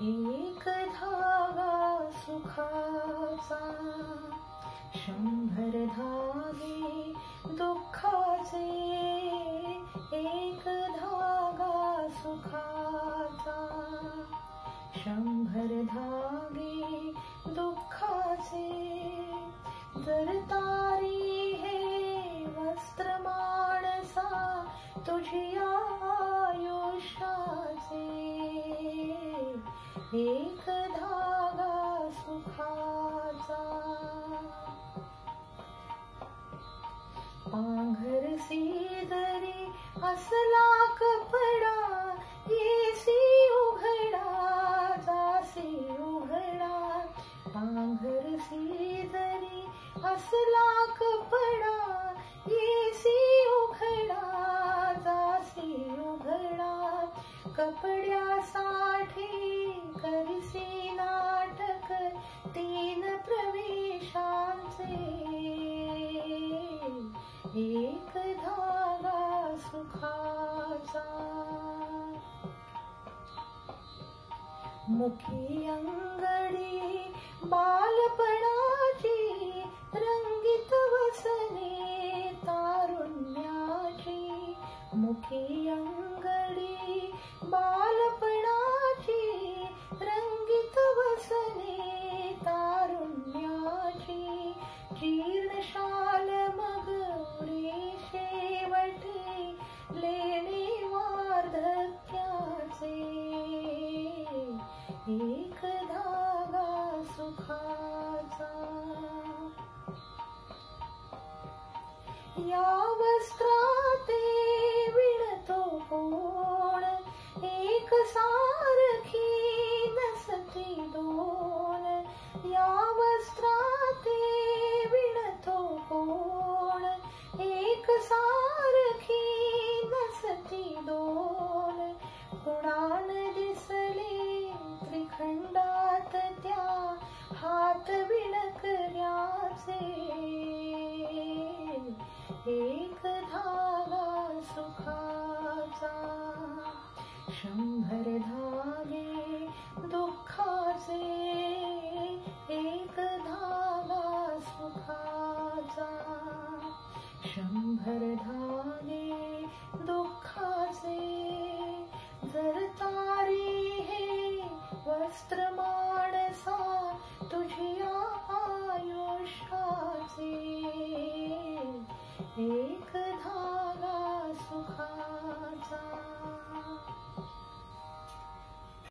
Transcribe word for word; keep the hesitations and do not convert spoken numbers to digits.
एक धागा सुखाचा, शंभर धागे दुःखाचे. एक धागा सुखाचा, शंभर धागे दुःखाचे. जर तारी हे वस्त्र माणसा तुझी आयुष्याचे. एक धागा सुखाचा. पांघरसी जरी असला कपडा, येसी उघडा जासी उघडा. पांघरसी जरी असला कपडा, येसी उघडा जासी उघडा. कपड्यासाठी करिसी नाटक तीन प्रवेशांचे. एक धागा सुखाचा. मुखी अंगडी बालपणाची, रंगीत वसने तारुण्याची. मुखी अंगडी बालपणाची, रंगीत वसने तारुण्याची. जीर्ण शाल मग उरे शेवटी, लेणे वार्धक्याचे. एक धागा सुखाचा. या वस्त्राते विणतो कोण, एक सारखी नसती दोन. या वस्त्राते विणतो कोण, एक सारखी नसती दोन. कुणान दिसले त्रिखंडात त्या, हात विणकर्याचे. एक धागा सुखाचा. शंभर